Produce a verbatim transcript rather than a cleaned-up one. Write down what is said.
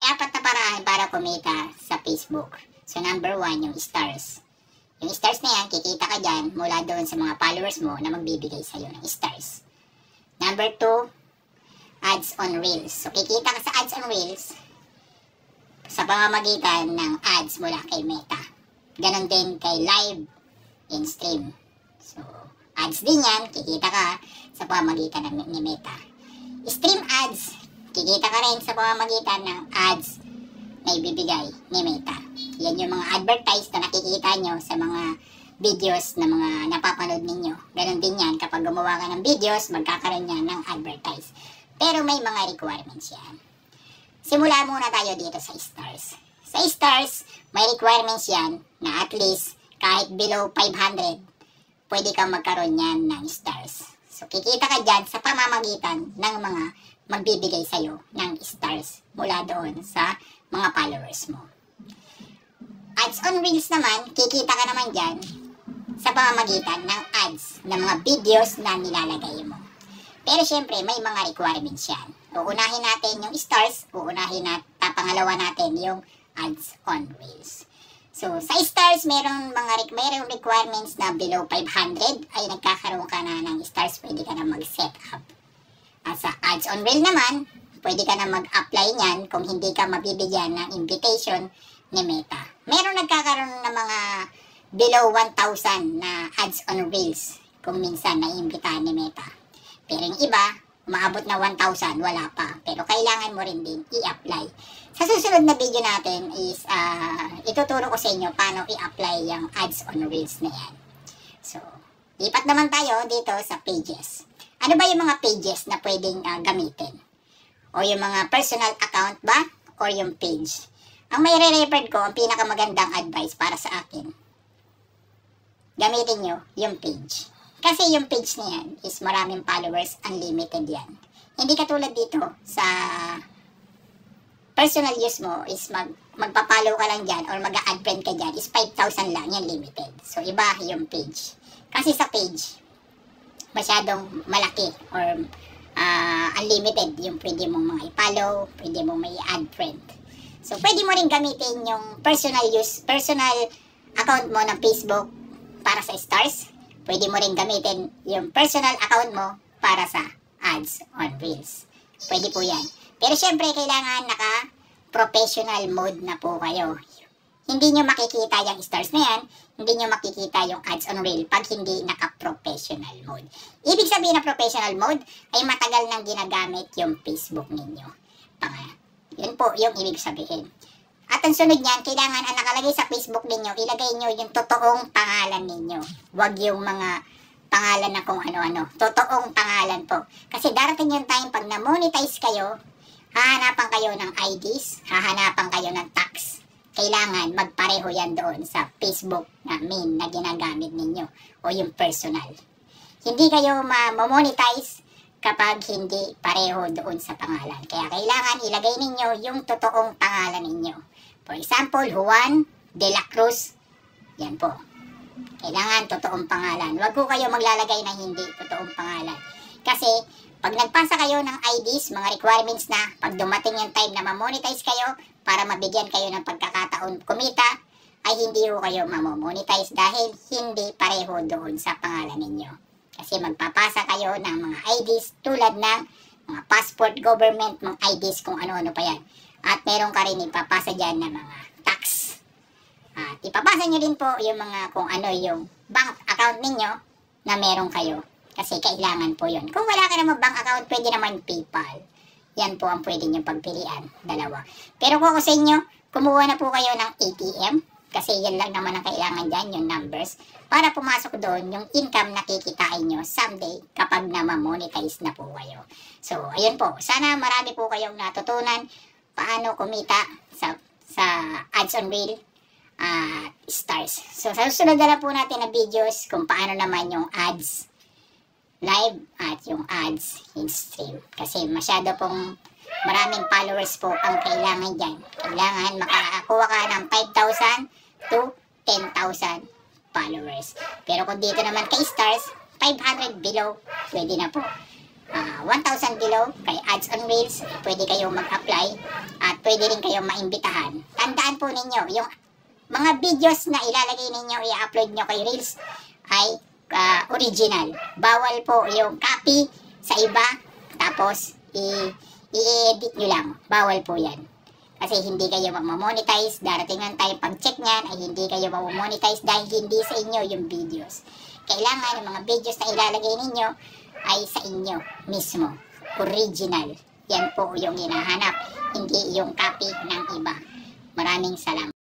Apat na paraan para kumita sa Facebook. So number one, yung stars. Yung stars na yan, kikita ka dyan mula doon sa mga followers mo na magbibigay sa'yo ng stars. Number two, ads on Reels. So kikita ka sa ads on Reels sa pamamagitan ng ads mula kay Meta. Ganon din kay live in stream. So ads din yan, kikita ka sa pamamagitan ng, ni Meta. Stream ads, kikita ka rin sa pamamagitan ng ads na ibibigay ni Meta. Yan yung mga advertise na nakikita nyo sa mga videos na mga napapanood ninyo. Ganon din yan, kapag gumawa ka ng videos, magkakaroon yan ng advertise. Pero may mga requirements yan. Simula muna tayo dito sa stars. Sa stars, may requirements yan na at least kahit below five hundred, pwede kang magkaroon yan ng stars. So kikita ka dyan sa pamamagitan ng mga magbibigay sa'yo ng stars mula doon sa mga followers mo. Ads on Reels naman, kikita ka naman dyan sa pamamagitan ng ads ng mga videos na nilalagay mo. Pero syempre, may mga requirements yan. Uunahin natin yung stars, uunahin at pangalawa natin yung ads on Reels. So, sa stars, merong mga merong requirements na below five hundred ay nagkakaroon ka na ng stars, pwede ka na mag-set up. At sa ads on Reels naman, pwede ka na mag-apply niyan kung hindi ka mabibigyan ng invitation ni Meta. Meron nagkakaroon ng mga below one thousand na ads on Reels kung minsan naiimbitahan ni Meta. Pero yung iba, maabot na one thousand, wala pa. Pero kailangan mo rin din i-apply. Sa susunod na video natin is, uh, ituturo ko sa inyo paano i-apply yung ads on Reels na yan. So, lipat naman tayo dito sa pages. Ano ba yung mga pages na pwedeng uh, gamitin? O yung mga personal account ba? Or yung page? Ang may re-referred ko, ang pinakamagandang advice para sa akin, gamitin nyo yung page. Kasi yung page na yan is maraming followers, unlimited yan. Hindi katulad dito sa personal use mo is mag, magpa-follow ka lang dyan or mag-add friend ka dyan is five thousand lang yan, limited. So iba yung page. Kasi sa page, masyadong malaki or uh, unlimited yung pwede mong mga i-follow, pwede mong may add friend. So pwede mo rin gamitin yung personal use, personal account mo ng Facebook para sa stars. Pwede mo rin gamitin yung personal account mo para sa ads on Reels. Pwede po yan. Pero syempre, kailangan naka-professional mode na po kayo. Hindi nyo makikita yung stars na yan, hindi nyo makikita yung ads on Reels pag hindi naka-professional mode. Ibig sabihin na professional mode ay matagal nang ginagamit yung Facebook ninyo. Pang, yun po yung ibig sabihin. At ang sunod niyan, kailangan ang nakalagay sa Facebook ninyo, ilagay nyo yung totoong pangalan ninyo. Huwag yung mga pangalan na kung ano-ano. Totoong pangalan po. Kasi darating yung time pag na-monetize kayo, hahanapan kayo ng I Ds, hahanapan kayo ng tax. Kailangan magpareho yan doon sa Facebook na main na ginagamit ninyo o yung personal. Hindi kayo ma-monetize kapag hindi pareho doon sa pangalan. Kaya kailangan ilagay ninyo yung totoong pangalan ninyo. For example, Juan de la Cruz. Yan po. Kailangan totoong pangalan. Huwag po kayo maglalagay na hindi totoong pangalan. Kasi pag nagpasa kayo ng I Ds, mga requirements na, pag dumating yung time na ma-monetize kayo para mabigyan kayo ng pagkakataon kumita, ay hindi po kayo ma-monetize dahil hindi pareho doon sa pangalan ninyo. Kasi magpapasa kayo ng mga I Ds tulad ng mga passport, government, mga I Ds, kung ano-ano pa yan. At meron ka rin ipapasa dyan ng mga tax. At ipapasa nyo din po yung mga kung ano yung bank account ninyo na meron kayo. Kasi kailangan po yun. Kung wala ka naman bank account, pwede naman PayPal. Yan po ang pwede nyo pagpilian. Dalawa. Pero kung ako sa inyo, kumuha na po kayo ng A T M. Kasi yan lang naman ang kailangan dyan, yung numbers. Para pumasok doon yung income na kikitain nyo someday kapag na ma-monetize na po kayo. So, ayun po. Sana marami po kayong natutunan paano kumita sa, sa ads on Reel at uh, stars. So, sa susunod na lang po natin na videos kung paano naman yung ads live at yung ads in stream. Kasi masyado pong maraming followers po ang kailangan dyan. Kailangan makakakuha ka ng five thousand to ten thousand followers. Pero kung dito naman kay stars, five hundred below, pwede na po. uh, one thousand below kay Ads on Reels, pwede kayong mag-apply at pwede rin kayong maimbitahan. Tandaan po ninyo, yung mga videos na ilalagay ninyo, i-upload nyo kay Reels ay uh, original. Bawal po yung copy sa iba, tapos i-edit nyo lang. Bawal po yan. Kasi hindi kayo mag-monetize. Darating ang time pag-check nyan ay hindi kayo mag-monetize dahil hindi sa inyo yung videos. Kailangan yung mga videos na ilalagay ninyo ay sa inyo mismo. Original. Yan po yung hinahanap. Hindi yung copy ng iba. Maraming salamat.